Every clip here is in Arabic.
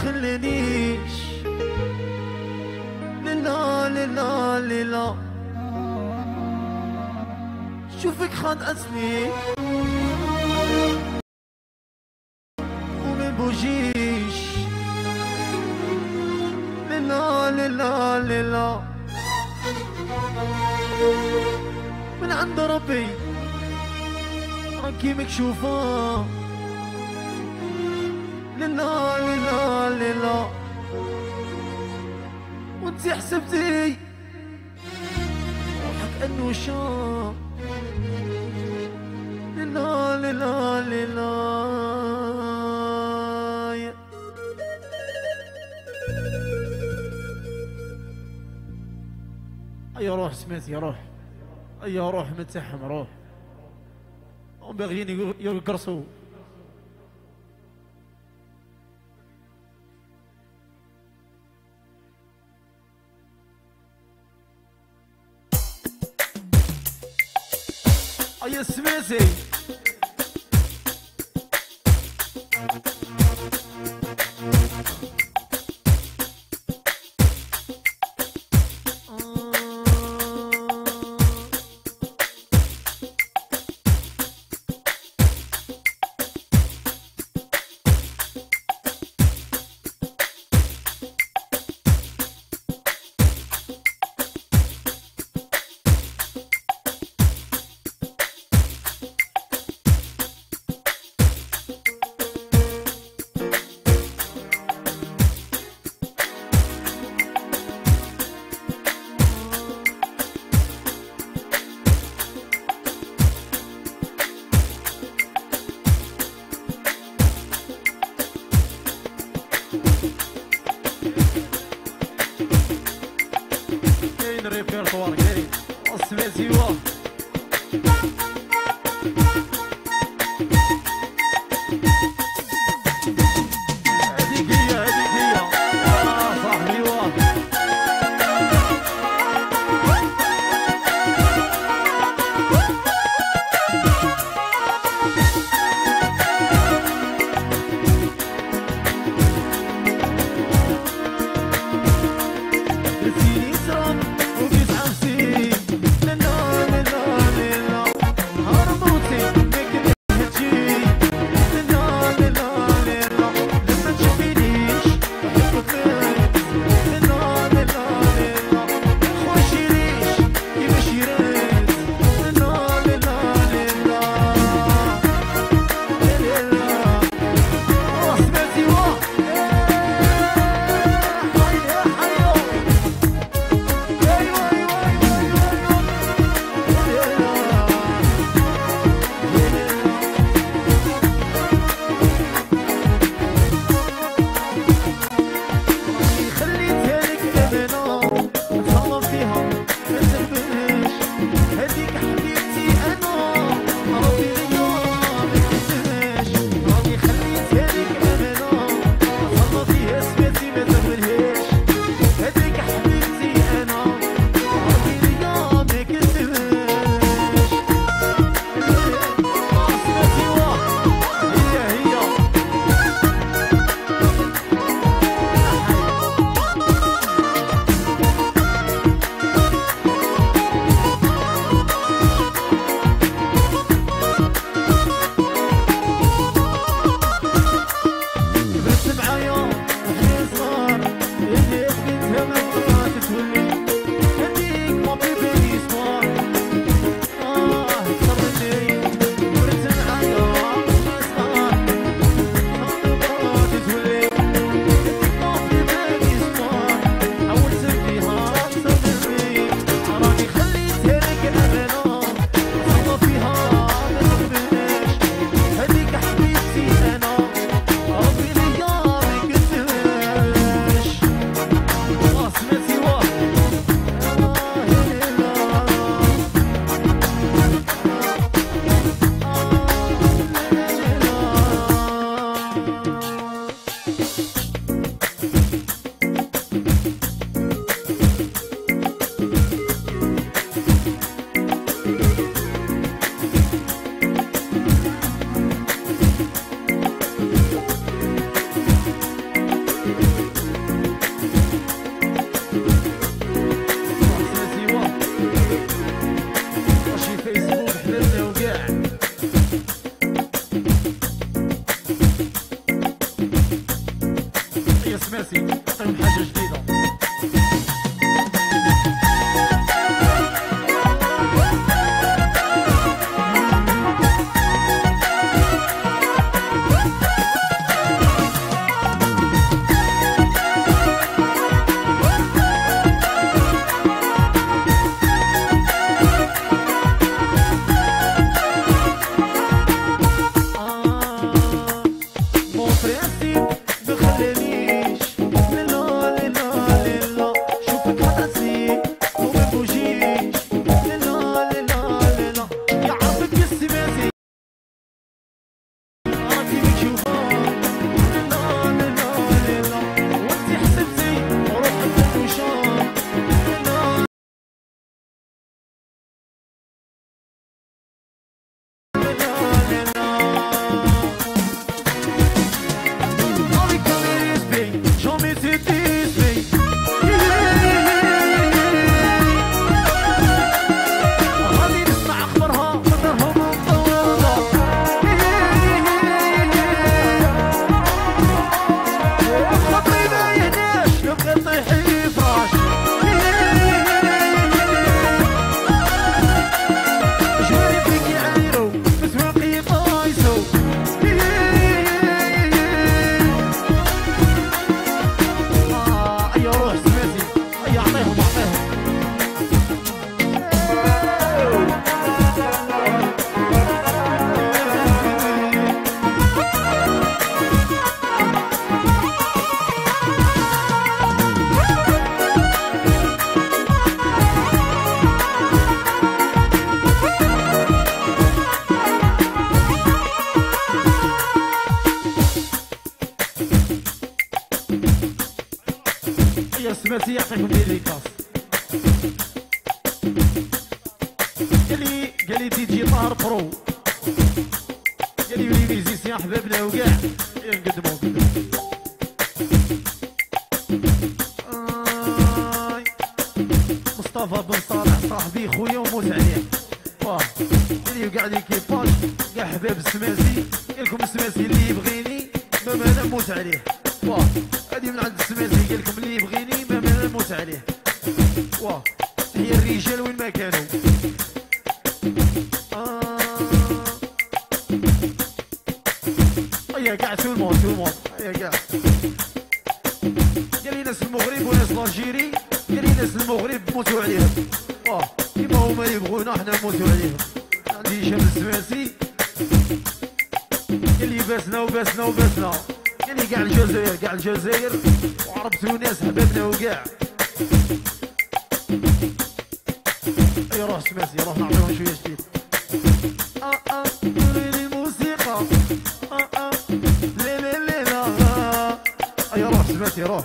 تخلينيش للا للا للا شوفك خانقتني وما بوجيش للا للا للا من عند ربي راكي مكشوفة للا للا للا وانتي حسبتي روحك انه شام للا للا للا يا روح سمعت يا روح يا روح متحم روح هم باغيين يقرصوا يا سمعتي الريبرتوار كاين سمعتي واه هذيك هي صاحبي واه نسيني سراب وبيت عفسي لنا يا سماسي عطيهم حاجة جديدة. سماسي يعطيكم ديديكاس. قال لي دي طاهر برو، قال لي ولي ميزيسيان حبابنا وكاع نقدمو. مصطفى بن صالح صاحبي خويا وموت عليه. واه قال لي وكاع ليكيباج كاع حباب السماسي، قال لكم السماسي اللي يبغيني ما انا نموت عليه. واه هادي من عند السماسي قال لكم اللي يبغيني ما انا نموت عليه. واه هي الرجال وين ما كانوا. هيا كاع تو الموند هيا كاع. قال لي ناس المغرب وناس الجيري، قال لي ناس المغرب موتوا عليهم. واه كيما هما يبغونا حنا نموتوا عليهم. عندي هشام السماسي قال لي باسنا وباسنا وباسنا، قال لي كاع الجزائر كاع الجزائر وعرب تونس حبابنا وكاع. اي روح سماسي روح نعطيهم شويه جديد. ديري الموسيقى لا لا لا لا. اي روح سماسي روح.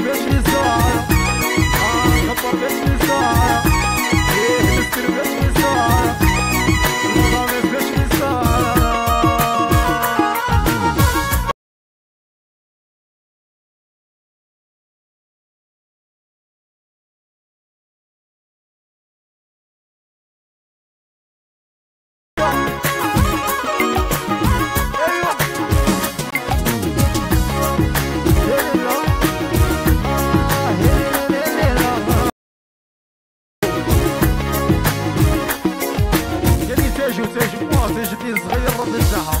باش نسعى نخبر باش نسعى نستر باش نسعى المضامات باش نسعى تاجدين صغير رد الساحة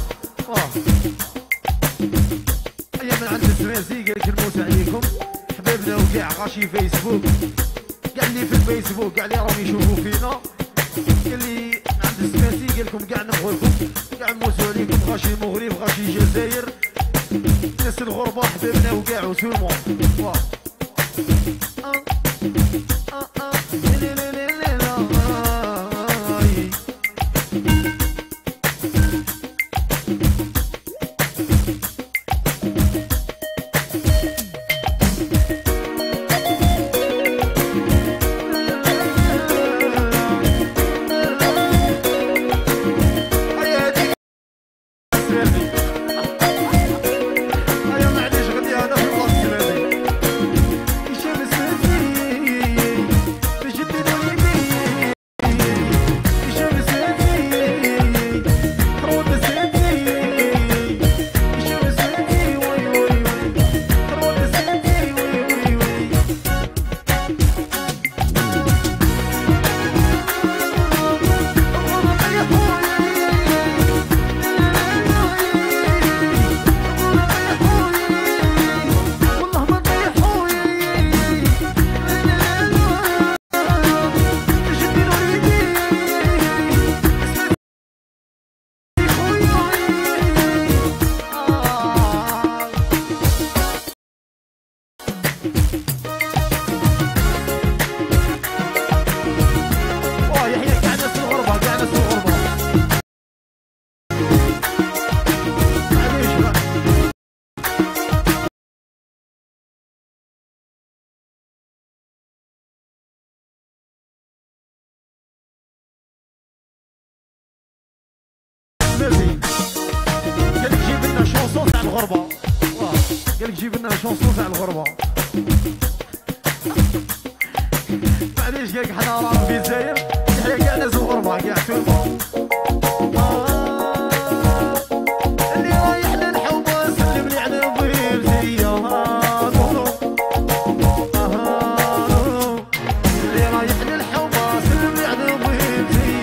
هيا من عند السماسي قالك الموت عليكم حبابنا وكاع غاشي فيسبوك كاع اللي في الفيسبوك كاع اللي راهم يشوفوا فينا قال لي عند السماسي قالكم كاع نبغيكم كاع نموتوا عليكم غاشي المغرب غاشي الجزائر ناس الغربة حبابنا وكاع وسومون قالك جيب لنا شونسون تاع الغربة قالك جيب لنا شونسون تاع الغربة معليش قالك حنا رانا في الجزائر حنا كاع ناس الغربة كاع توربة اللي رايح للحومة سلم لي على ضيفتي اللي رايح للحومة سلم لي على ضيفتي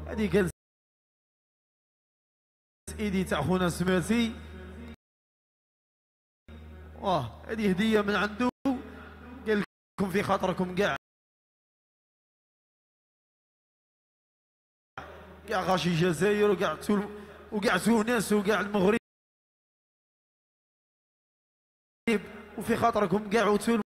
هذه كانت ايدي تاع خونا سماسي. واه هذه هديه من عنده، قال لكم في خاطركم كاع غاشي الجزائر وكاع تونس وكاع المغرب، وفي خاطركم كاع